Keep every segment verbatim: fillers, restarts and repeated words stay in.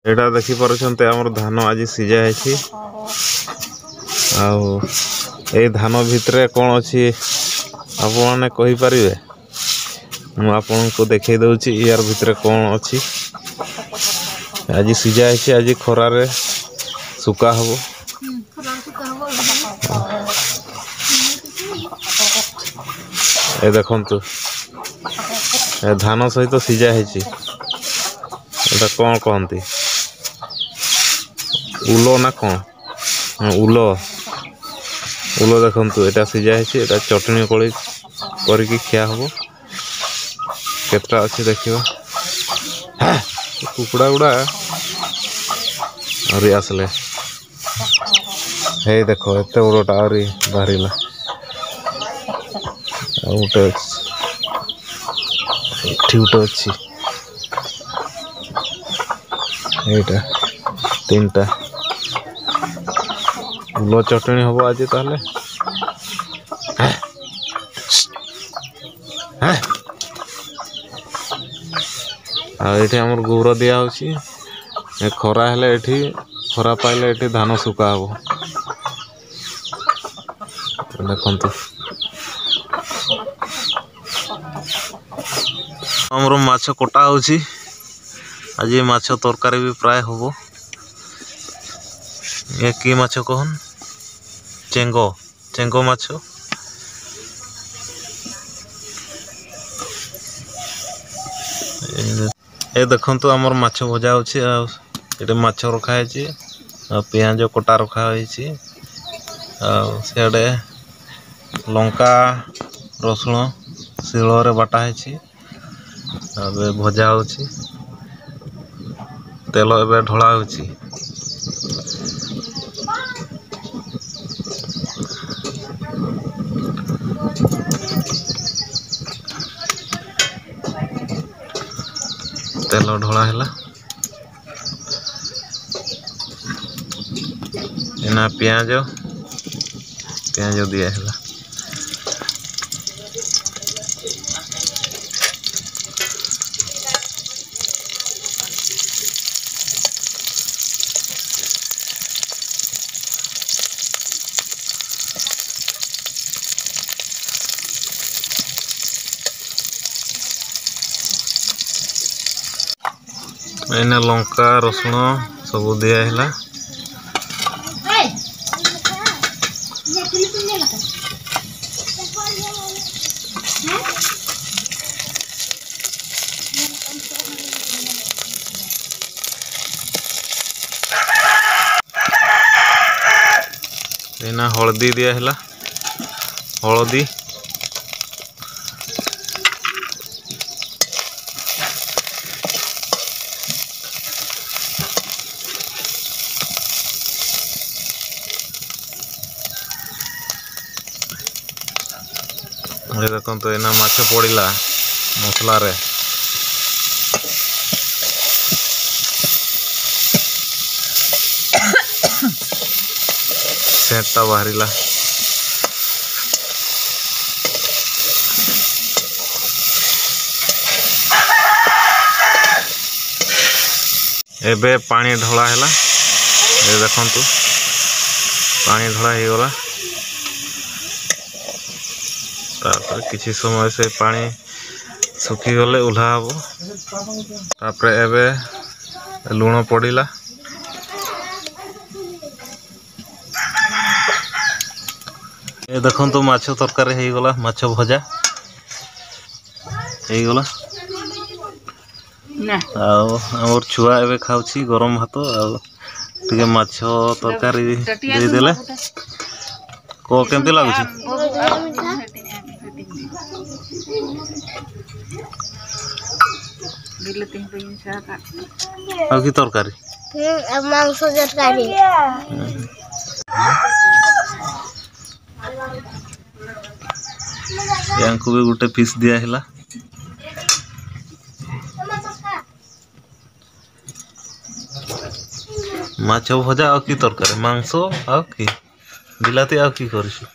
एटा देखि पारुछन्ते हमर धान आज सिजा है आउ ए धान भितरे कौन अच्छी आप मैंने कही पारिबे मु आपन को देखे दउची यार भितरे कौन अच्छी आज सिजा है आज खरारे सुका हबो ए देखंतु ए धान सहित सिजा है एटा कौन कहती उलो ना कौन उलो उलो देखंतु एटा सिजा है एटा चटनी कोली करके खिया हबो केतरा अच्छी देखिबा कुकुड़ा गुड़ा और आसले हे देखो एते बड़टा और बाहरिला गोटे एठी गोटे अच्छी एटा तीन टा उलो चटनी हबो आज ताले ये आमर गोबर दिया होची खरा हेले एठी खरा पाइले एठी धान सुका हबो देखंतु हमरो माछ कोटा होची आज माछ तरकारी भी प्राय हबो ये की माछ कहन चेंगो चेंगो माछ ए देखंतु हमर माछ भजा होची एटे माछ रखा है आ पियाज कोटा रखा होईची आ सेडे लंका रसुण शिଳରେ बाटा है अबे भजा होची तेल एबे ढोला होची तेल ढोला है एना पियाज पियाज दिया है एने लंका रसुण सब दिया है एना हल्दी दिया है हल्दी देखो तो एना माछ पड़िला मसला रे सेंटा बाहरिला एबे पानी ढोला हैला ए देखंतु पानी ढोला हे गला तापर किसी समय से पानी सुखी गले उल्हा हबो तापर एबे लूण पड़िला ए देखंतु माछ तरकारी हे गला माछ भजा हे गला ना आउ हमर छुआ एबे खाउची गरम भात आ टिके माछ तरकारी दे देले को केमते लागुची आ की तरकारी मांस तरकारी यांको भी गोटे पीस दिया हैला माछ भजा आ की तरकारी मांस आ की बिलाती आ की करछु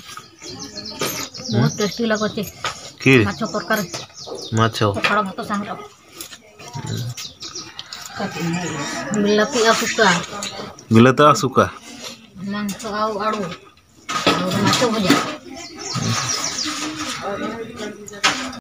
बहुत टेस्टी लागते की माछ तरकारी माछ पखाड़ भात संग Bilapi aku suka. Bilata ଆଉ ଶୁଖା Mangso au aru. Aru macho भजा.